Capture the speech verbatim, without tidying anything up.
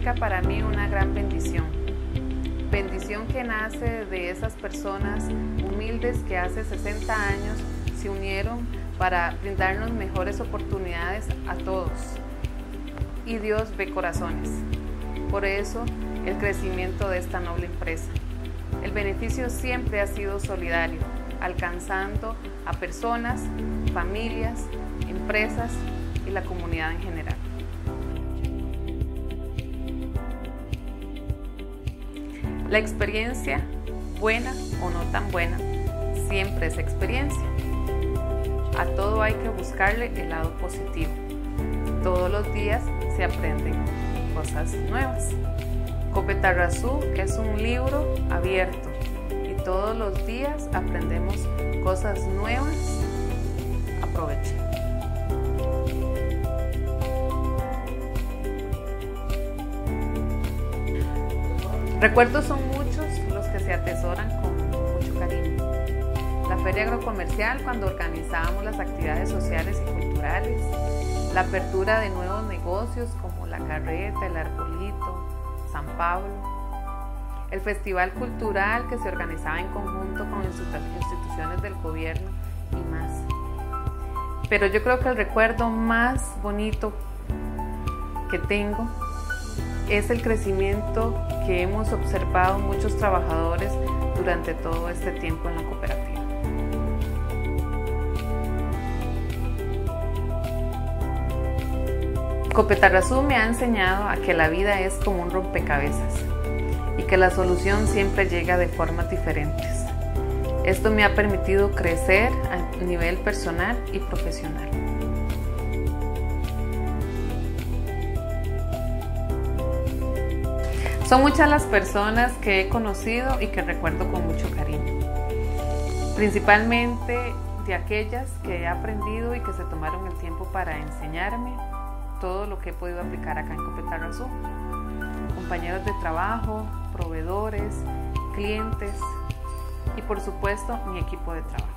significa para mí una gran bendición. Bendición que nace de esas personas humildes que hace sesenta años se unieron para brindarnos mejores oportunidades a todos. Y Dios ve corazones. Por eso, el crecimiento de esta noble empresa. El beneficio siempre ha sido solidario, alcanzando a personas, familias, empresas y la comunidad en general. La experiencia, buena o no tan buena, siempre es experiencia. A todo hay que buscarle el lado positivo. Todos los días se aprenden cosas nuevas. Copetarrazú es un libro abierto y todos los días aprendemos cosas nuevas. Aprovechen. Recuerdos son muchos los que se atesoran con mucho cariño. La feria agrocomercial, cuando organizábamos las actividades sociales y culturales, la apertura de nuevos negocios como la carreta, el arbolito, San Pablo, el festival cultural que se organizaba en conjunto con instituciones del gobierno y más. Pero yo creo que el recuerdo más bonito que tengo es el crecimiento que hemos observado muchos trabajadores durante todo este tiempo en la cooperativa. Copetarrazú me ha enseñado a que la vida es como un rompecabezas y que la solución siempre llega de formas diferentes. Esto me ha permitido crecer a nivel personal y profesional. Son muchas las personas que he conocido y que recuerdo con mucho cariño, principalmente de aquellas que he aprendido y que se tomaron el tiempo para enseñarme todo lo que he podido aplicar acá en Copetarrazú. Compañeros de trabajo, proveedores, clientes y por supuesto mi equipo de trabajo.